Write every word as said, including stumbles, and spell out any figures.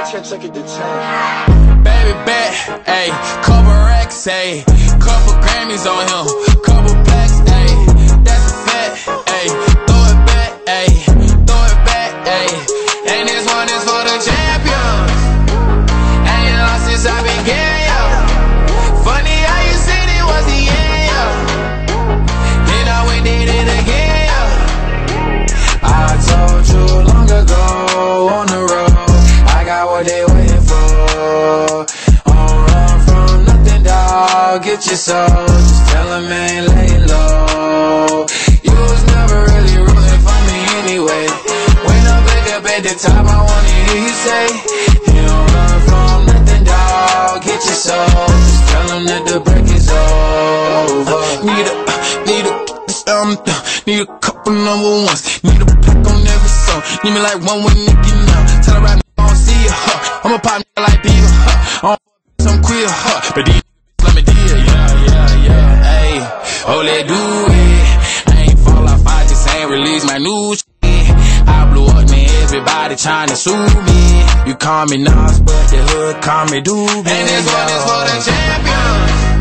ten, take it to ten. Baby bet, ayy, couple racks, ayy, couple Grammys on him, couple plaques, ayy, that's a fact, ayy, throw it back, ayy, throw it back, ayy, and this one is for the champions, ain't lost since I began, yo, funny how you said it was the end, yo, then I went did it again, yo, I told you long ago on the road, I got what they waiting for. Get your soul, just tell him I ain't laying low. You was never really rooting for me anyway. When I'm back up at the top, I wanna hear you say, you don't run from nothing, dawg. Get your soul, just tell him that the break is over. Need a, need a, um, need a couple number ones. Need a pack on every song. Need me like one with Nicky now. Tell her right now I don't see you, huh. I'm a pop like Diva, huh. I'm some queer, huh. But these let me deal, yeah, yeah, yeah, ayy, oh, let do it, I ain't fall off, I just ain't release my new shit, I blew up, man, everybody tryna sue me, you call me Nas, but the hood call me Doobie, and this one is for the champions.